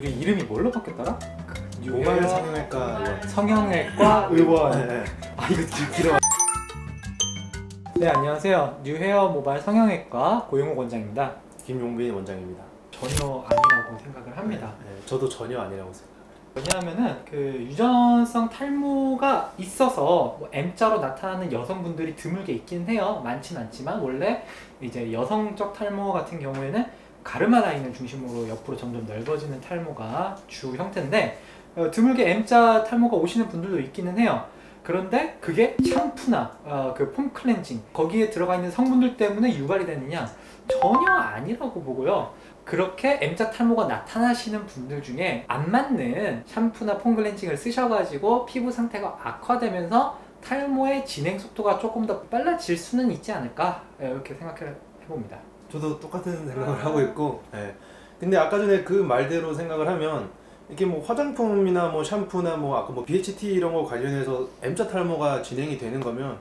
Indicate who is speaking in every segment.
Speaker 1: 이게 이름이 뭘로 바뀌었더라?
Speaker 2: 모발 성형외과 의원.
Speaker 1: 성형외과 의원.
Speaker 2: 네.
Speaker 1: 아 이거 길어. 네, 안녕하세요. 뉴헤어 모발 성형외과 고용욱 원장입니다.
Speaker 2: 김용빈 원장입니다.
Speaker 1: 전혀 아니라고 생각을 합니다.
Speaker 2: 네, 저도 전혀 아니라고 생각합니다.
Speaker 1: 왜냐하면은 그 유전성 탈모가 있어서 뭐 M자로 나타나는 여성분들이 드물게 있긴 해요. 많진 않지만 원래 이제 여성적 탈모 같은 경우에는 가르마 라인을 중심으로 옆으로 점점 넓어지는 탈모가 주 형태인데 드물게 M자 탈모가 오시는 분들도 있기는 해요. 그런데 그게 샴푸나 그 폼 클렌징 거기에 들어가 있는 성분들 때문에 유발이 되느냐? 전혀 아니라고 보고요. 그렇게 M자 탈모가 나타나시는 분들 중에 안 맞는 샴푸나 폼 클렌징을 쓰셔가지고 피부 상태가 악화되면서 탈모의 진행 속도가 조금 더 빨라질 수는 있지 않을까 이렇게 생각해봅니다.
Speaker 2: 저도 똑같은 생각을 하고 있고, 네. 근데 아까 전에 그 말대로 생각을 하면 이게 뭐 화장품이나 뭐 샴푸나 뭐 아까 뭐 BHT 이런 거 관련해서 M자 탈모가 진행이 되는 거면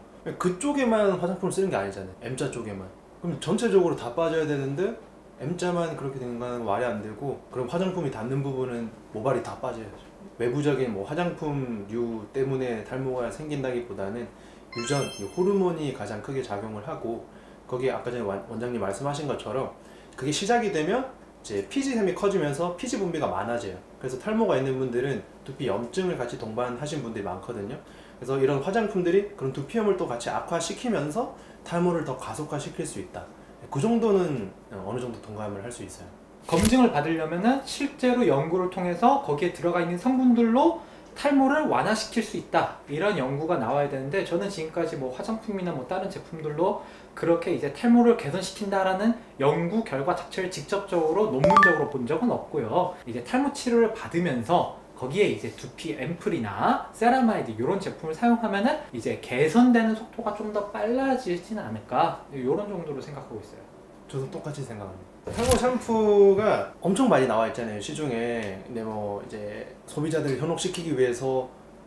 Speaker 2: 그쪽에만 화장품을 쓰는 게 아니잖아요. M자 쪽에만. 그럼 전체적으로 다 빠져야 되는데 M자만 그렇게 되는 건 말이 안 되고, 그럼 화장품이 닿는 부분은 모발이 다 빠져야죠. 외부적인 뭐 화장품류 때문에 탈모가 생긴다기보다는 유전, 이 호르몬이 가장 크게 작용을 하고, 거기에 아까 전에 원장님 말씀하신 것처럼 그게 시작이 되면 이제 피지샘이 커지면서 피지 분비가 많아져요. 그래서 탈모가 있는 분들은 두피 염증을 같이 동반하신 분들이 많거든요. 그래서 이런 화장품들이 그런 두피염을 또 같이 악화시키면서 탈모를 더 가속화시킬 수 있다. 그 정도는 어느 정도 동감을 할 수 있어요.
Speaker 1: 검증을 받으려면은 실제로 연구를 통해서 거기에 들어가 있는 성분들로 탈모를 완화시킬 수 있다, 이런 연구가 나와야 되는데, 저는 지금까지 뭐 화장품이나 뭐 다른 제품들로 그렇게 이제 탈모를 개선시킨다라는 연구 결과 자체를 직접적으로 논문적으로 본 적은 없고요. 이제 탈모 치료를 받으면서 거기에 이제 두피 앰플이나 세라마이드 이런 제품을 사용하면은 이제 개선되는 속도가 좀 더 빨라지진 않을까, 이런 정도로 생각하고 있어요.
Speaker 2: 저도 똑같이 생각합니다. 탈모 샴푸가 엄청 많이 나와 있잖아요, 시중에. 근데 뭐 이제 소비자들을 현혹시키기 위해서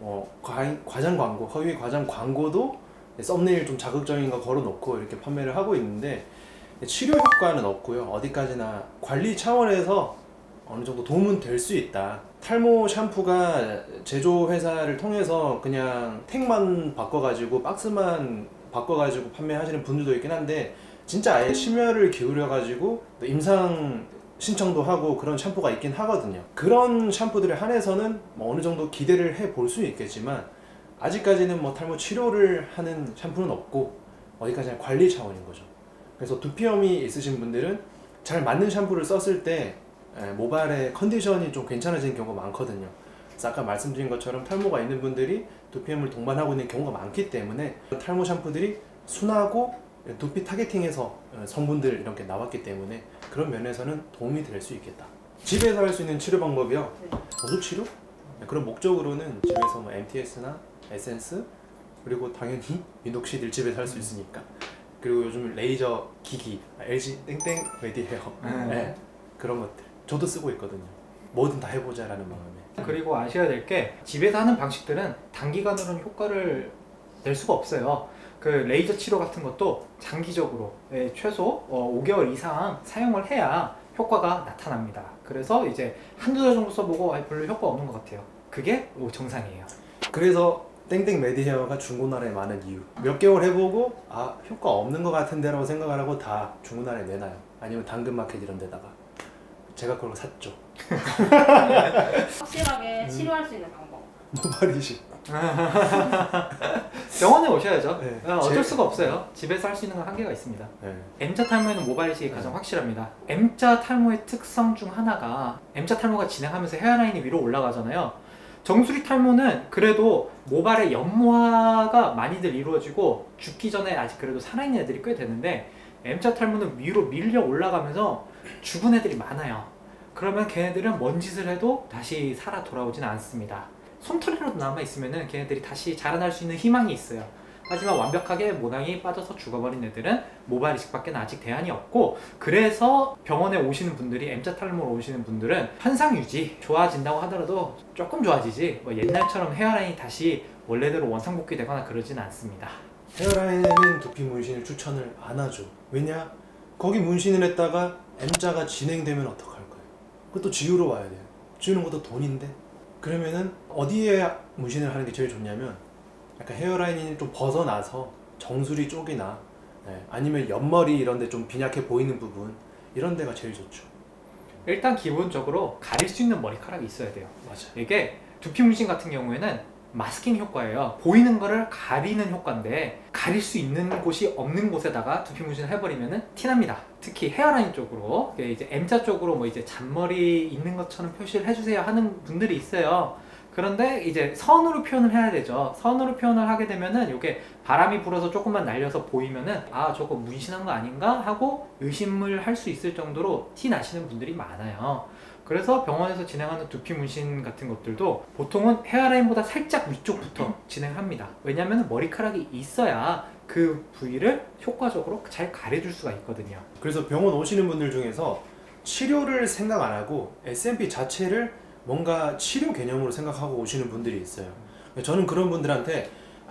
Speaker 2: 과장 광고, 허위 과장 광고도 썸네일 좀 자극적인 거 걸어놓고 이렇게 판매를 하고 있는데, 치료 효과는 없고요. 어디까지나 관리 차원에서 어느 정도 도움은 될 수 있다. 탈모 샴푸가 제조회사를 통해서 그냥 택만 바꿔가지고 박스만 바꿔가지고 판매하시는 분들도 있긴 한데, 진짜 아예 심혈을 기울여가지고 임상 신청도 하고 그런 샴푸가 있긴 하거든요. 그런 샴푸들에 한해서는 뭐 어느 정도 기대를 해볼 수 있겠지만, 아직까지는 뭐 탈모 치료를 하는 샴푸는 없고 어디까지나 관리 차원인 거죠. 그래서 두피염이 있으신 분들은 잘 맞는 샴푸를 썼을 때 모발의 컨디션이 좀 괜찮아지는 경우가 많거든요. 그래서 아까 말씀드린 것처럼 탈모가 있는 분들이 두피염을 동반하고 있는 경우가 많기 때문에 탈모 샴푸들이 순하고 두피 타겟팅해서 성분들 이렇게 나왔기 때문에 그런 면에서는 도움이 될 수 있겠다. 집에서 할 수 있는 치료 방법이요. 보습 치료? 그런 목적으로는 집에서 뭐 MTS나 에센스, 그리고 당연히 미녹시딜 집에서 할 수 있으니까, 그리고 요즘 레이저 기기 LG 땡땡 메디헤어, 네, 그런 것들 저도 쓰고 있거든요. 뭐든 다 해보자라는 마음에.
Speaker 1: 그리고 아셔야 될 게, 집에서 하는 방식들은 단기간으로는 효과를 낼 수가 없어요. 그 레이저 치료 같은 것도 장기적으로 최소 5개월 이상 사용을 해야 효과가 나타납니다. 그래서 이제 한두 달 정도 써보고 별로 효과 없는 것 같아요. 그게 정상이에요.
Speaker 2: 그래서 땡땡 메디헤어가 중고나라에 많은 이유. 몇 개월 해보고 효과 없는 것 같은데 라고 생각을 하고 다 중고나라에 내놔요. 아니면 당근마켓 이런 데다가. 제가 그걸 샀죠.
Speaker 3: 확실하게 치료할 수 있는 방법.
Speaker 2: 모발 이식.
Speaker 1: 병원에 오셔야죠.
Speaker 2: 네.
Speaker 1: 어쩔 수가 없어요. 집에서 할 수 있는 건 한계가 있습니다.
Speaker 2: 네.
Speaker 1: M자 탈모에는 모발 이식이 가장 확실합니다. M자 탈모의 특성 중 하나가, M자 탈모가 진행하면서 헤어라인이 위로 올라가잖아요. 정수리 탈모는 그래도 모발의 연모화가 많이들 이루어지고 죽기 전에 아직 그래도 살아있는 애들이 꽤 되는데, M자 탈모는 위로 밀려 올라가면서 죽은 애들이 많아요. 그러면 걔네들은 뭔 짓을 해도 다시 살아 돌아오진 않습니다. 솜털이라도 남아있으면 걔네들이 다시 자라날 수 있는 희망이 있어요. 하지만 완벽하게 모낭이 빠져서 죽어버린 애들은 모발 이식밖에 아직 대안이 없고, 그래서 병원에 오시는 분들이, M자 탈모로 오시는 분들은 현상 유지, 좋아진다고 하더라도 조금 좋아지지 뭐 옛날처럼 헤어라인이 다시 원래대로 원상복귀 되거나 그러진 않습니다.
Speaker 2: 헤어라인에는 두피 문신을 추천을 안 하죠. 왜냐? 거기 문신을 했다가 M자가 진행되면 어떡할 거예요? 그것도 지우러 와야 돼요. 주는 것도 돈인데 그러면은 어디에 문신을 하는 게 제일 좋냐면 약간 헤어라인이 좀 벗어나서 정수리 쪽이나 아니면 옆머리 이런 데 좀 빈약해 보이는 부분 이런 데가 제일 좋죠.
Speaker 1: 일단 기본적으로 가릴 수 있는 머리카락이 있어야 돼요.
Speaker 2: 맞아요.
Speaker 1: 이게 두피 문신 같은 경우에는 마스킹 효과예요. 보이는 거를 가리는 효과인데 가릴 수 있는 곳이 없는 곳에다가 두피 문신을 해버리면은 티납니다. 특히 헤어라인 쪽으로 이제 M자 쪽으로 뭐 이제 잔머리 있는 것처럼 표시를 해주세요 하는 분들이 있어요. 그런데 이제 선으로 표현을 해야 되죠. 선으로 표현을 하게 되면은 이게 바람이 불어서 조금만 날려서 보이면은 아 저거 문신한 거 아닌가 하고 의심을 할 수 있을 정도로 티 나시는 분들이 많아요. 그래서 병원에서 진행하는 두피 문신 같은 것들도 보통은 헤어라인보다 살짝 위쪽부터 진행합니다. 왜냐하면 머리카락이 있어야 그 부위를 효과적으로 잘 가려줄 수가 있거든요.
Speaker 2: 그래서 병원 오시는 분들 중에서 치료를 생각 안 하고 SMP 자체를 뭔가 치료 개념으로 생각하고 오시는 분들이 있어요. 저는 그런 분들한테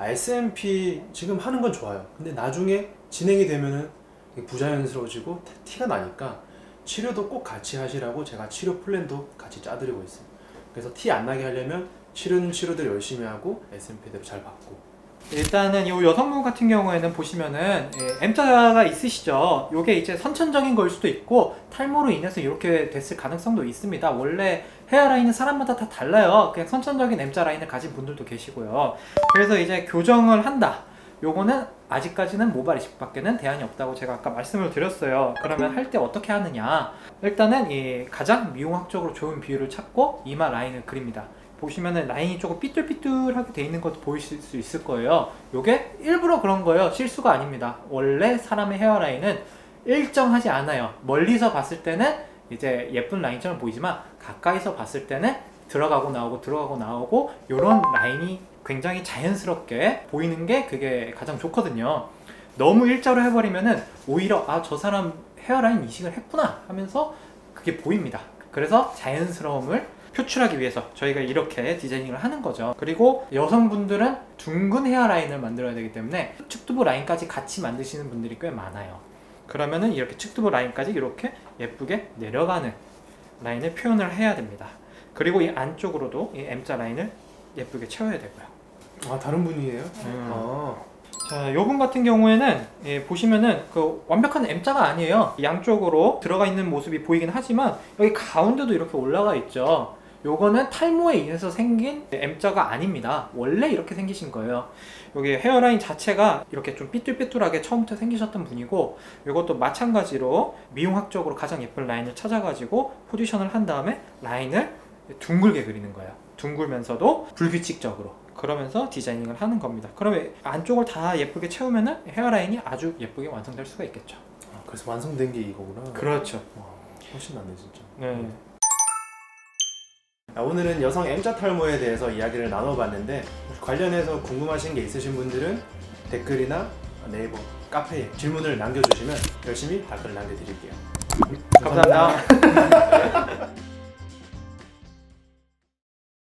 Speaker 2: SMP 지금 하는 건 좋아요. 근데 나중에 진행이 되면은 부자연스러워지고 티가 나니까 치료도 꼭 같이 하시라고 제가 치료 플랜도 같이 짜드리고 있어요. 그래서 티 안 나게 하려면 치료는 치료대로 열심히 하고 SMP대로 잘 받고.
Speaker 1: 일단은 이 여성분 같은 경우에는 보시면은 M자가 있으시죠. 이게 이제 선천적인 걸 수도 있고 탈모로 인해서 이렇게 됐을 가능성도 있습니다. 원래 헤어라인은 사람마다 다 달라요. 그냥 선천적인 M자 라인을 가진 분들도 계시고요. 그래서 이제 교정을 한다. 요거는 아직까지는 모발 이식밖에는 대안이 없다고 제가 아까 말씀을 드렸어요. 그러면 할 때 어떻게 하느냐, 일단은 이 가장 미용학적으로 좋은 비율을 찾고 이마 라인을 그립니다. 보시면은 라인이 조금 삐뚤삐뚤하게 돼 있는 것도 보이실 수 있을 거예요. 요게 일부러 그런 거예요. 실수가 아닙니다. 원래 사람의 헤어라인은 일정하지 않아요. 멀리서 봤을 때는 이제 예쁜 라인처럼 보이지만 가까이서 봤을 때는 들어가고 나오고 들어가고 나오고 요런 라인이 굉장히 자연스럽게 보이는 게 그게 가장 좋거든요. 너무 일자로 해버리면은 오히려 아 저 사람 헤어라인 이식을 했구나 하면서 그게 보입니다. 그래서 자연스러움을 표출하기 위해서 저희가 이렇게 디자이닝을 하는 거죠. 그리고 여성분들은 둥근 헤어라인을 만들어야 되기 때문에 측두부 라인까지 같이 만드시는 분들이 꽤 많아요. 그러면은 이렇게 측두부 라인까지 이렇게 예쁘게 내려가는 라인을 표현을 해야 됩니다. 그리고 이 안쪽으로도 이 M자 라인을 예쁘게 채워야 되고요.
Speaker 2: 아 다른 분이에요?
Speaker 1: 자, 요분 같은 경우에는 보시면은 그 완벽한 M자가 아니에요. 양쪽으로 들어가 있는 모습이 보이긴 하지만 여기 가운데도 이렇게 올라가 있죠. 요거는 탈모에 인해서 생긴 M자가 아닙니다. 원래 이렇게 생기신 거예요. 여기 헤어라인 자체가 이렇게 좀 삐뚤삐뚤하게 처음부터 생기셨던 분이고, 이것도 마찬가지로 미용학적으로 가장 예쁜 라인을 찾아가지고 포지션을 한 다음에 라인을 둥글게 그리는 거예요. 둥글면서도 불규칙적으로. 그러면서 디자이닝을 하는 겁니다. 그러면 안쪽을 다 예쁘게 채우면은 헤어라인이 아주 예쁘게 완성될 수가 있겠죠.
Speaker 2: 아, 그래서 완성된 게 이거구나.
Speaker 1: 그렇죠.
Speaker 2: 와, 훨씬 낫네 진짜.
Speaker 1: 네.
Speaker 2: 오늘은 여성 M자 탈모에 대해서 이야기를 나눠봤는데 관련해서 궁금하신 게 있으신 분들은 댓글이나 네이버 카페에 질문을 남겨주시면 열심히 답글 남겨드릴게요.
Speaker 1: 감사합니다.